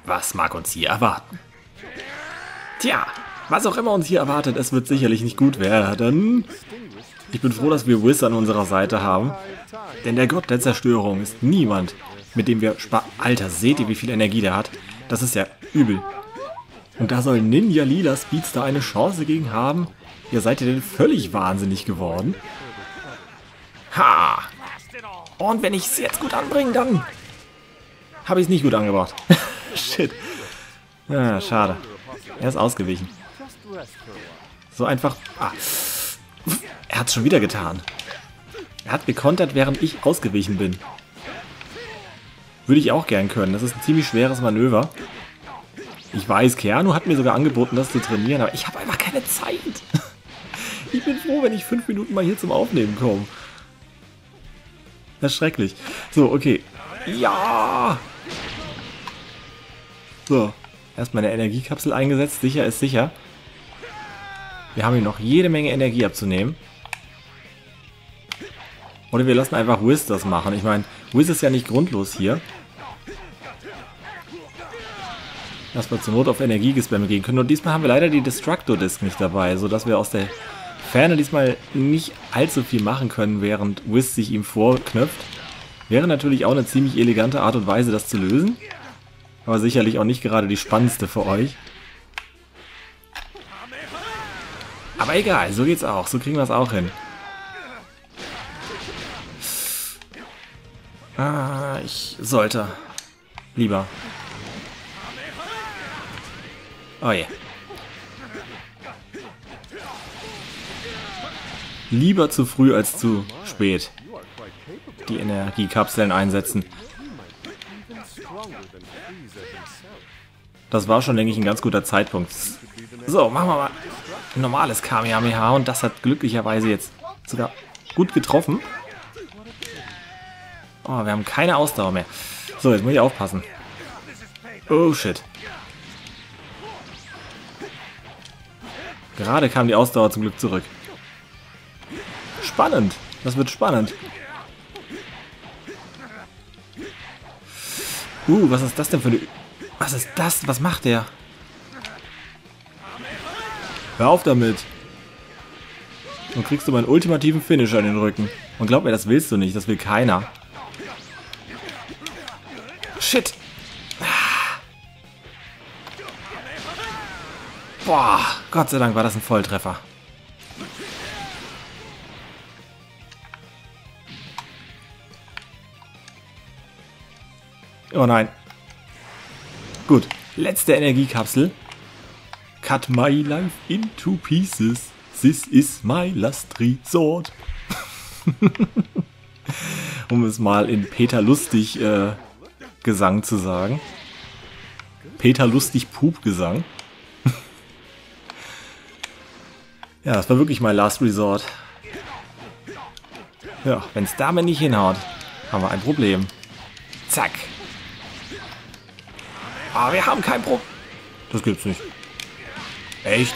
Was mag uns hier erwarten? Tja, was auch immer uns hier erwartet, es wird sicherlich nicht gut werden. Ich bin froh, dass wir Wiz an unserer Seite haben. Denn der Gott der Zerstörung ist niemand, mit dem wir Alter, seht ihr, wie viel Energie der hat? Das ist ja übel. Und da soll Ninja Lila Speedster eine Chance gegen haben? Ihr seid ja denn völlig wahnsinnig geworden? Ha! Und wenn ich es jetzt gut anbringe, dann habe ich es nicht gut angebracht. Shit. Ah, schade. Er ist ausgewichen. So einfach... Ah. Er hat es schon wieder getan. Er hat gekontert, während ich ausgewichen bin. Würde ich auch gern können. Das ist ein ziemlich schweres Manöver. Ich weiß, Keanu hat mir sogar angeboten, das zu trainieren, aber ich habe einfach keine Zeit. Ich bin froh, wenn ich 5 Minuten mal hier zum Aufnehmen komme. Das ist schrecklich. So, okay. Ja! So, erstmal eine Energiekapsel eingesetzt. Sicher ist sicher. Wir haben hier noch jede Menge Energie abzunehmen. Oder wir lassen einfach Wiz das machen. Ich meine, Wiz ist ja nicht grundlos hier. Dass wir zur Not auf Energiegespamme gehen können. Und diesmal haben wir leider die Destructo-Disc nicht dabei, sodass wir aus der Ferne diesmal nicht allzu viel machen können, während Wiz sich ihm vorknöpft. Wäre natürlich auch eine ziemlich elegante Art und Weise, das zu lösen. Aber sicherlich auch nicht gerade die spannendste für euch. Aber egal, so geht's auch. So kriegen wir es auch hin. Ah, ich sollte. Lieber. Oh je. Lieber zu früh als zu spät. Die Energiekapseln einsetzen. Das war schon, denke ich, ein ganz guter Zeitpunkt. So, machen wir mal ein normales Kamehameha. Und das hat glücklicherweise jetzt sogar gut getroffen. Oh, wir haben keine Ausdauer mehr. So, jetzt muss ich aufpassen. Oh, shit. Gerade kam die Ausdauer zum Glück zurück. Spannend. Das wird spannend. Was ist das denn für eine... Was ist das? Was macht der? Hör auf damit. Dann kriegst du meinen ultimativen Finisher in den Rücken. Und glaub mir, das willst du nicht. Das will keiner. Shit. Boah, Gott sei Dank war das ein Volltreffer. Oh nein. Gut, letzte Energiekapsel. Cut my life into pieces. This is my last resort. Um es mal in Peter Lustig Gesang zu sagen. Peter Lustig Pup Gesang. Ja, das war wirklich mein Last Resort. Ja, wenn es damit nicht hinhaut, haben wir ein Problem. Zack. Aber wir haben kein Problem. Das gibt's nicht. Echt?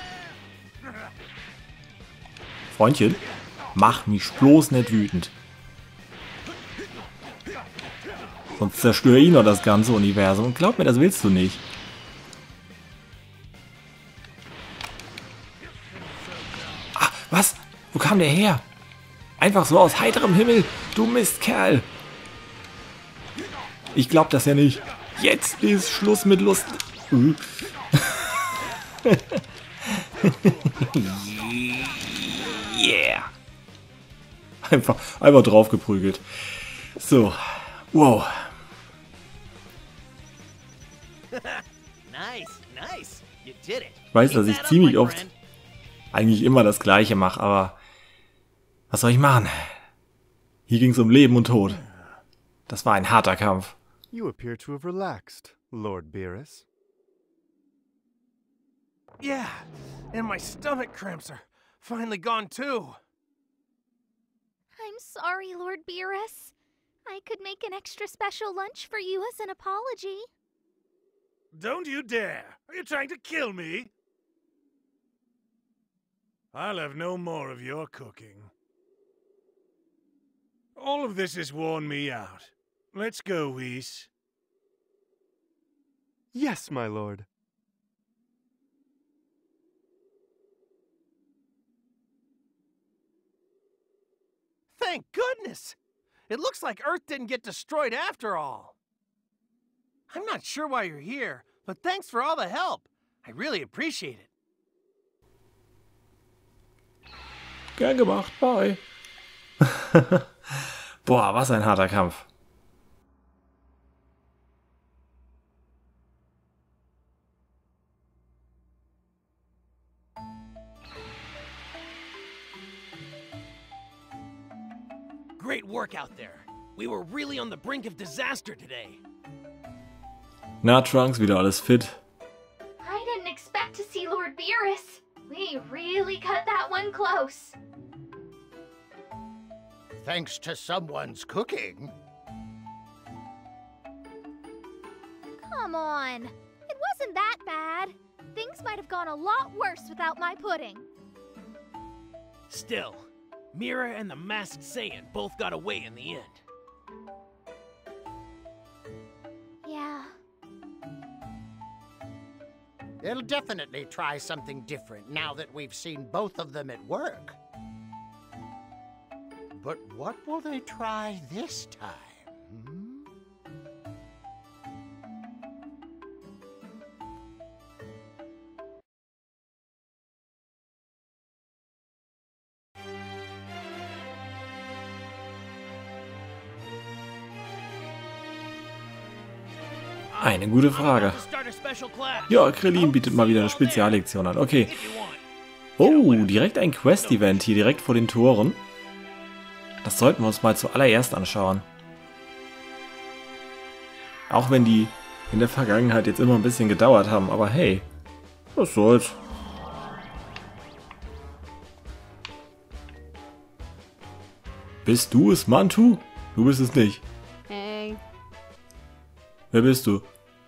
Freundchen, mach mich bloß nicht wütend. Sonst zerstöre ich noch das ganze Universum. Und glaub mir, das willst du nicht. Ah, was? Wo kam der her? Einfach so aus heiterem Himmel. Du Mistkerl. Ich glaub das ja nicht. Jetzt ist Schluss mit Lust. Yeah. Einfach drauf geprügelt. So. Wow. Ich weiß, dass ich ziemlich oft eigentlich immer das Gleiche mache, aber was soll ich machen? Hier ging es um Leben und Tod. Das war ein harter Kampf. You appear to have relaxed, Lord Beerus. Yeah, and my stomach cramps are finally gone too. I'm sorry, Lord Beerus. I could make an extra special lunch for you as an apology. Don't you dare! Are you trying to kill me? I'll have no more of your cooking. All of this has worn me out. Let's go, Whis. Yes, my lord. Thank goodness! It looks like Earth didn't get destroyed after all. I'm not sure why you're here, but thanks for all the help. I really appreciate it. Gern gemacht, bye. Boah, was ein harter Kampf. Great work out there. We were really on the brink of disaster today. Na, Trunks, wieder alles fit. I didn't expect to see Lord Beerus. We really cut that one close. Thanks to someone's cooking. Come on. It wasn't that bad. Things might have gone a lot worse without my pudding. Still, Mira and the Masked Saiyan both got away in the end. Yeah. They'll definitely try something different now that we've seen both of them at work. But what will they try this time? Hmm? Eine gute Frage. Ja, Krillin bietet mal wieder eine Speziallektion an. Okay. Oh, direkt ein Quest-Event hier direkt vor den Toren. Das sollten wir uns mal zuallererst anschauen. Auch wenn die in der Vergangenheit jetzt immer ein bisschen gedauert haben, aber hey, was soll's. Bist du es, Mantu? Du bist es nicht. Hey. Wer bist du?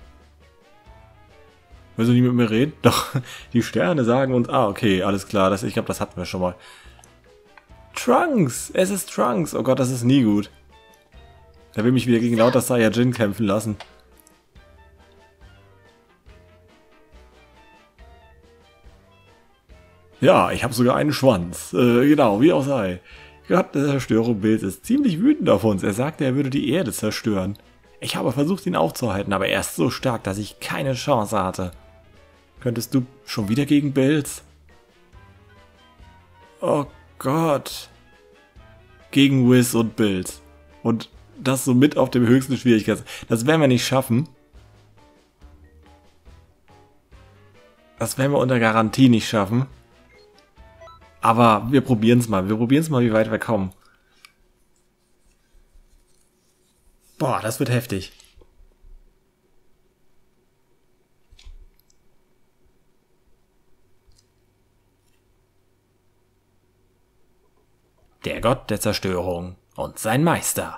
Willst du nicht mit mir reden? Doch, die Sterne sagen uns... Ah, okay, alles klar. Ich glaube, das hatten wir schon mal. Trunks! Es ist Trunks! Oh Gott, das ist nie gut. Der will mich wieder gegen lauter Saiyajin kämpfen lassen. Ja, ich habe sogar einen Schwanz. Genau, wie auch sei. Gott der Zerstörung Bills ist ziemlich wütend auf uns. Er sagte, er würde die Erde zerstören. Ich habe versucht, ihn aufzuhalten, aber er ist so stark, dass ich keine Chance hatte. Könntest du schon wieder gegen Bills? Oh Gott. Gegen Whis und Bills. Und das so mit auf dem höchsten Schwierigkeitsgrad. Das werden wir nicht schaffen. Das werden wir unter Garantie nicht schaffen. Aber wir probieren es mal. Wir probieren es mal, wie weit wir kommen. Boah, das wird heftig. Der Gott der Zerstörung und sein Meister.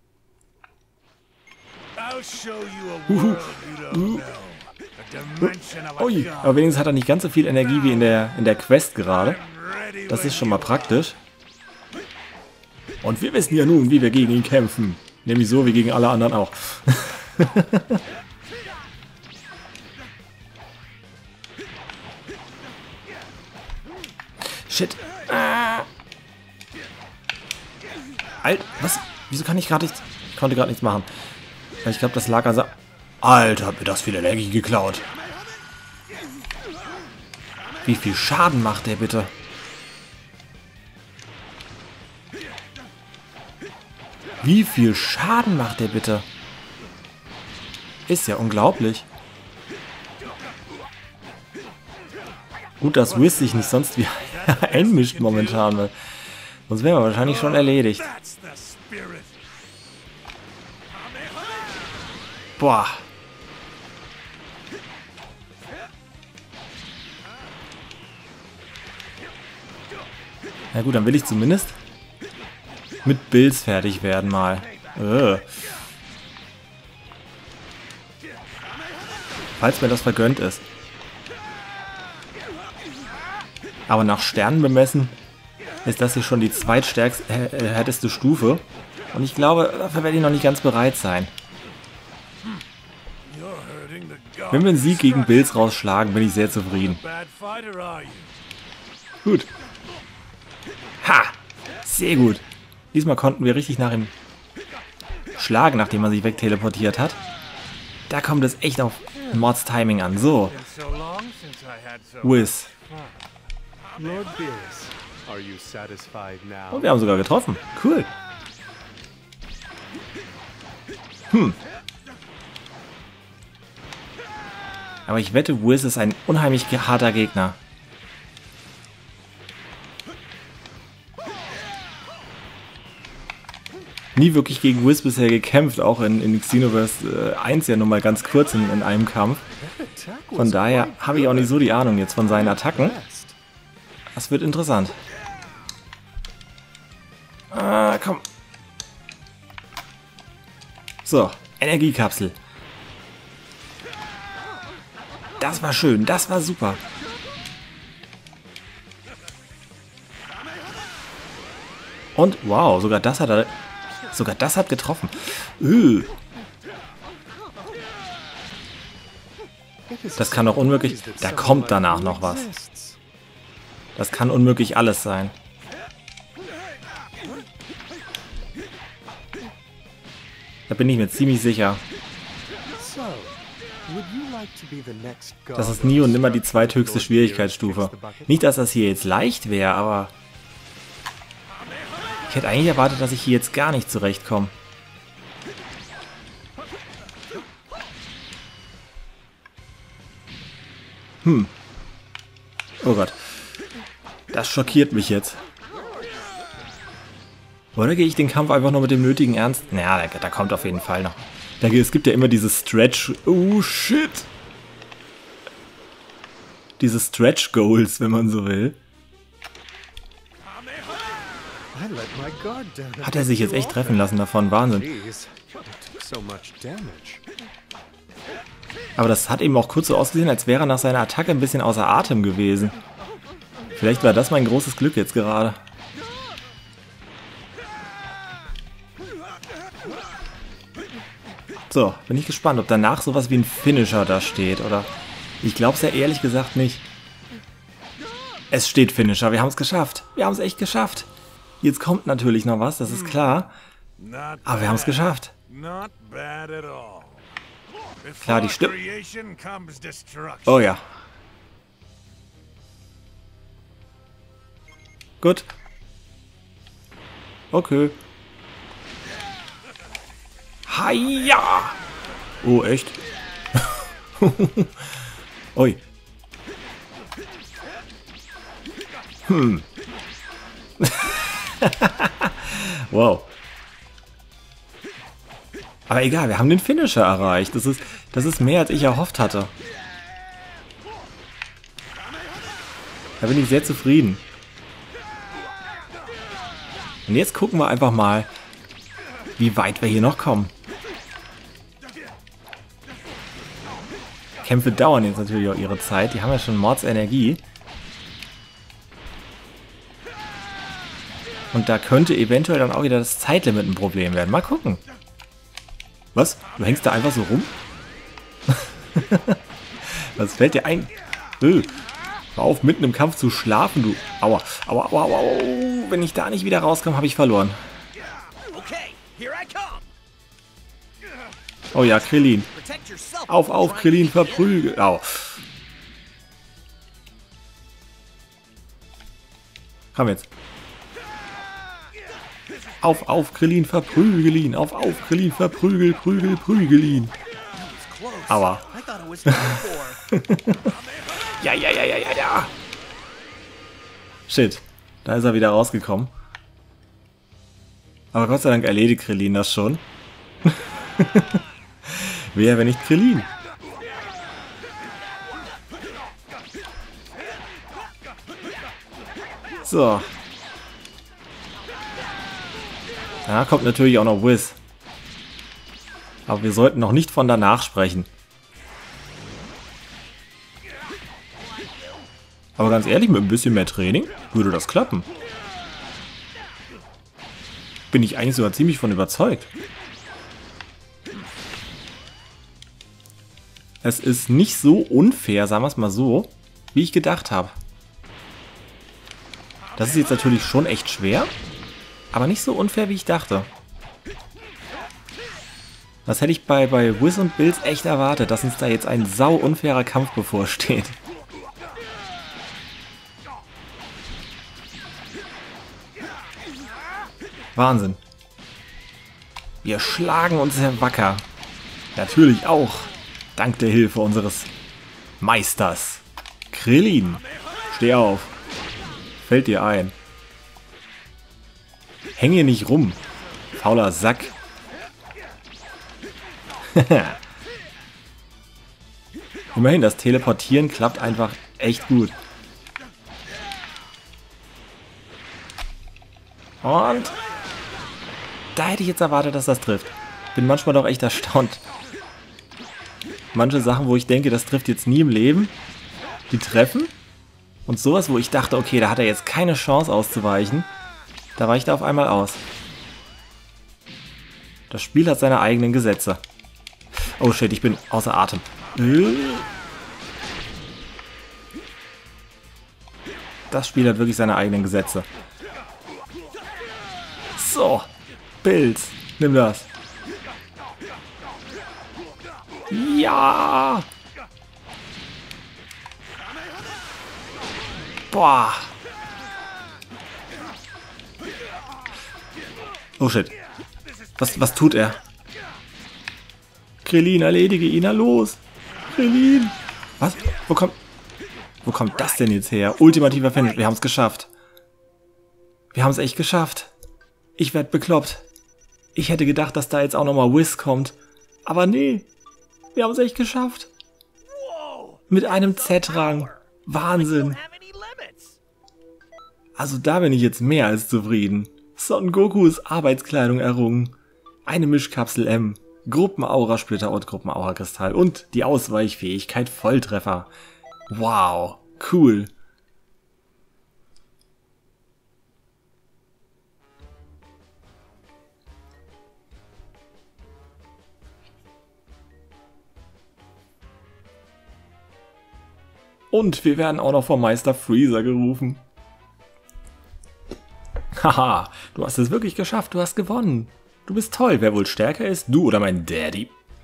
Ui, aber wenigstens hat er nicht ganz so viel Energie wie in der Quest gerade. Das ist schon mal praktisch. Und wir wissen ja nun, wie wir gegen ihn kämpfen. Nämlich so wie gegen alle anderen auch. Shit. Alter, was? Wieso kann ich gerade nichts? Ich konnte gerade nichts machen. Ich glaube, das lag an... Alter, hat mir das viel Energie geklaut. Wie viel Schaden macht der bitte? Wie viel Schaden macht der bitte? Ist ja unglaublich. Gut, dass Whis sich nicht sonst wie einmischt momentan, weil sonst wären wir wahrscheinlich schon erledigt. Boah. Na gut, dann will ich zumindest mit Bills fertig werden mal. Falls mir das vergönnt ist. Aber nach Sternen bemessen ist das hier schon die zweithärteste Stufe. Und ich glaube, dafür werde ich noch nicht ganz bereit sein. Wenn wir einen Sieg gegen Bills rausschlagen, bin ich sehr zufrieden. Gut. Ha! Sehr gut. Diesmal konnten wir richtig nach ihm schlagen, nachdem er sich wegteleportiert hat. Da kommt es echt auf Mords Timing an. So. Wiz. Lord Beerus, are you satisfied now? Und wir haben sogar getroffen. Cool. Aber ich wette, Wiz ist ein unheimlich harter Gegner. Nie wirklich gegen Wiz bisher gekämpft, auch in Xenoverse 1 ja nur mal ganz kurz in einem Kampf. Von daher habe ich auch nicht so die Ahnung jetzt von seinen Attacken. Das wird interessant. Ah, komm. So, Energiekapsel. Das war schön, das war super. Und wow, sogar das hat getroffen. Das kann doch unmöglich. Da kommt danach noch was. Das kann unmöglich alles sein. Da bin ich mir ziemlich sicher. Das ist nie und nimmer die zweithöchste Schwierigkeitsstufe. Nicht, dass das hier jetzt leicht wäre, aber ich hätte eigentlich erwartet, dass ich hier jetzt gar nicht zurechtkomme. Oh Gott. Das schockiert mich jetzt. Oder gehe ich den Kampf einfach nur mit dem nötigen Ernst? Naja, da kommt auf jeden Fall noch. Es gibt ja immer dieses Stretch... Oh, shit! Diese Stretch Goals, wenn man so will. Hat er sich jetzt echt treffen lassen davon? Wahnsinn. Aber das hat eben auch kurz so ausgesehen, als wäre er nach seiner Attacke ein bisschen außer Atem gewesen. Vielleicht war das mein großes Glück jetzt gerade. So, bin ich gespannt, ob danach sowas wie ein Finisher da steht, oder... Ich glaube es ja ehrlich gesagt nicht. Es steht Finisher, wir haben es geschafft. Wir haben es echt geschafft. Jetzt kommt natürlich noch was, das ist klar. Aber wir haben es geschafft. Klar, die Stimme... Oh ja. Gut. Okay. Haja! Oh, echt? Ui. Wow. Aber egal, wir haben den Finisher erreicht. Das ist mehr, als ich erhofft hatte. Da bin ich sehr zufrieden. Und jetzt gucken wir einfach mal, wie weit wir hier noch kommen. Kämpfe dauern jetzt natürlich auch ihre Zeit. Die haben ja schon Mordsenergie. Und da könnte eventuell dann auch wieder das Zeitlimit ein Problem werden. Mal gucken. Was? Du hängst da einfach so rum? Was fällt dir ein? Hör auf, mitten im Kampf zu schlafen, du. Aua, aua, aua, aua. Wenn ich da nicht wieder rauskomme, habe ich verloren. Oh ja, Krillin. Auf, Krillin, verprügel. Au. Komm jetzt. Auf, Krillin, verprügel ihn. Auf, Krillin, verprügel, prügel ihn. Aua. Ja. Shit. Da ist er wieder rausgekommen. Aber Gott sei Dank erledigt Krillin das schon. Wer, wenn nicht Krillin? So. Da kommt natürlich auch noch Wiz. Aber wir sollten noch nicht von danach sprechen. Aber ganz ehrlich, mit ein bisschen mehr Training würde das klappen. Bin ich eigentlich sogar ziemlich von überzeugt. Es ist nicht so unfair, sagen wir es mal so, wie ich gedacht habe. Das ist jetzt natürlich schon echt schwer, aber nicht so unfair, wie ich dachte. Das hätte ich bei Wiz und Bills echt erwartet, dass uns da jetzt ein sau unfairer Kampf bevorsteht. Wahnsinn. Wir schlagen uns sehr wacker. Natürlich auch dank der Hilfe unseres Meisters. Krillin, steh auf. Fällt dir ein. Häng hier nicht rum, fauler Sack. Immerhin, das Teleportieren klappt einfach echt gut. Und da hätte ich jetzt erwartet, dass das trifft. Bin manchmal doch echt erstaunt. Manche Sachen, wo ich denke, das trifft jetzt nie im Leben, die treffen. Und sowas, wo ich dachte, okay, da hat er jetzt keine Chance auszuweichen, da weicht er auf einmal aus. Das Spiel hat seine eigenen Gesetze. Oh shit, ich bin außer Atem. Das Spiel hat wirklich seine eigenen Gesetze. So, Bills, nimm das. Ja! Boah! Oh shit. Was tut er? Krillin, erledige ihn, na los! Krillin! Was? Wo kommt das denn jetzt her? Ultimativer Finish, wir haben es geschafft. Wir haben es echt geschafft. Ich werd bekloppt. Ich hätte gedacht, dass da jetzt auch nochmal Wiz kommt. Aber nee, wir haben es echt geschafft. Mit einem Z-Rang. Wahnsinn. Also da bin ich jetzt mehr als zufrieden. Son Gokus Arbeitskleidung errungen. Eine Mischkapsel M. Gruppenaura-Splitter und Gruppenaura-Kristall. Und die Ausweichfähigkeit Volltreffer. Wow, cool. Und wir werden auch noch vom Meister Freezer gerufen. Haha, du hast es wirklich geschafft, du hast gewonnen. Du bist toll, wer wohl stärker ist, du oder mein Daddy?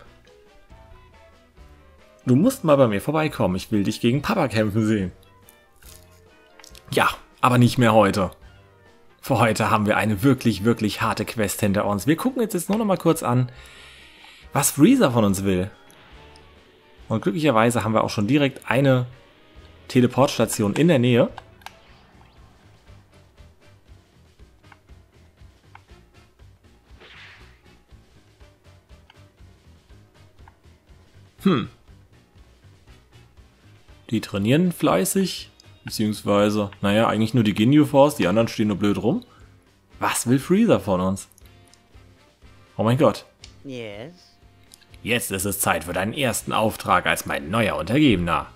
Du musst mal bei mir vorbeikommen, ich will dich gegen Papa kämpfen sehen. Ja, aber nicht mehr heute. Für heute haben wir eine wirklich, wirklich harte Quest hinter uns. Wir gucken jetzt nur noch mal kurz an, was Freezer von uns will. Und glücklicherweise haben wir auch schon direkt eine Teleportstation in der Nähe. Die trainieren fleißig, beziehungsweise, naja, eigentlich nur die Ginyu Force, die anderen stehen nur blöd rum. Was will Freezer von uns? Oh mein Gott. Yes. Jetzt ist es Zeit für deinen ersten Auftrag als mein neuer Untergebener.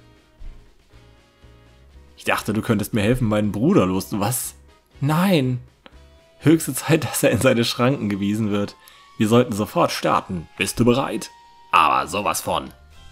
Ich dachte, du könntest mir helfen, meinen Bruder loszuwerden. Was? Nein. Höchste Zeit, dass er in seine Schranken gewiesen wird. Wir sollten sofort starten. Bist du bereit? Aber sowas von.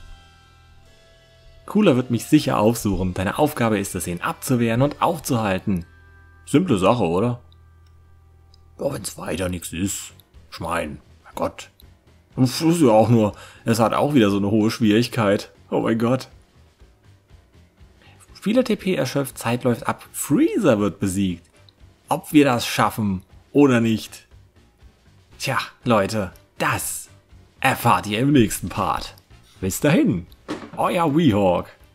Cooler wird mich sicher aufsuchen. Deine Aufgabe ist es, ihn abzuwehren und aufzuhalten. Simple Sache, oder? Ja, wenn's weiter nichts ist. Schwein. Mein Gott. Das ist ja auch nur... Es hat auch wieder so eine hohe Schwierigkeit. Oh mein Gott. Spieler-TP erschöpft, Zeit läuft ab. Freezer wird besiegt. Ob wir das schaffen oder nicht. Tja, Leute, das erfahrt ihr im nächsten Part. Bis dahin, euer Weehawk.